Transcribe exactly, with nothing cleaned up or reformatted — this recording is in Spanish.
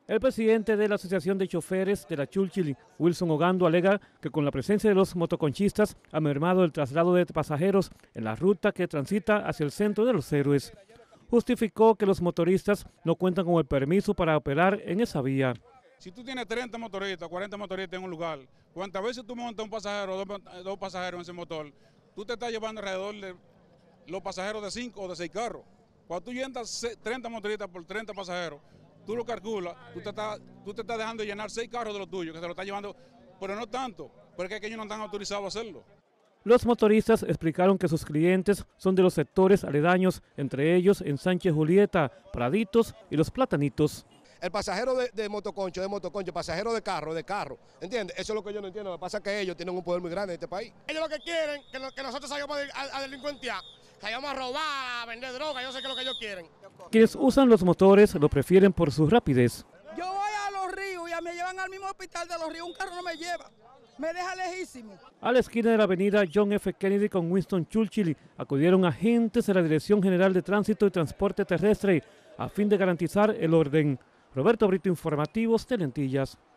El presidente de la Asociación de Choferes de la Chulchi, Wilson Ogando, alega que con la presencia de los motoconchistas ha mermado el traslado de pasajeros en la ruta que transita hacia el centro de Los Héroes. Justificó que los motoristas no cuentan con el permiso para operar en esa vía. Si tú tienes treinta motoristas, cuarenta motoristas en un lugar, ¿cuántas veces tú montas un pasajero, dos, dos pasajeros en ese motor? Tú te estás llevando alrededor de los pasajeros de cinco o de seis carros. Cuando tú llenas treinta motoristas por treinta pasajeros, tú lo calculas, tú te, estás, tú te estás dejando llenar seis carros de los tuyos, que se lo están llevando, pero no tanto, porque es que ellos no están autorizados a hacerlo. Los motoristas explicaron que sus clientes son de los sectores aledaños, entre ellos en Sánchez Julieta, Praditos y Los Platanitos. El pasajero de, de motoconcho, de motoconcho, pasajero de carro, de carro, ¿entiendes? Eso es lo que yo no entiendo, lo que pasa es que ellos tienen un poder muy grande en este país. Ellos lo que quieren, que, no, que nosotros salgamos a, a delincuentear, que vayamos a robar, a vender droga, yo sé que es lo que ellos quieren. Quienes usan los motores lo prefieren por su rapidez. Yo voy a Los Ríos y me llevan al mismo hospital de Los Ríos, un carro no me lleva, me deja lejísimo. A la esquina de la avenida John F. Kennedy con Winston Churchill acudieron agentes de la Dirección General de Tránsito y Transporte Terrestre a fin de garantizar el orden. Roberto Brito, Informativos, Telentillas.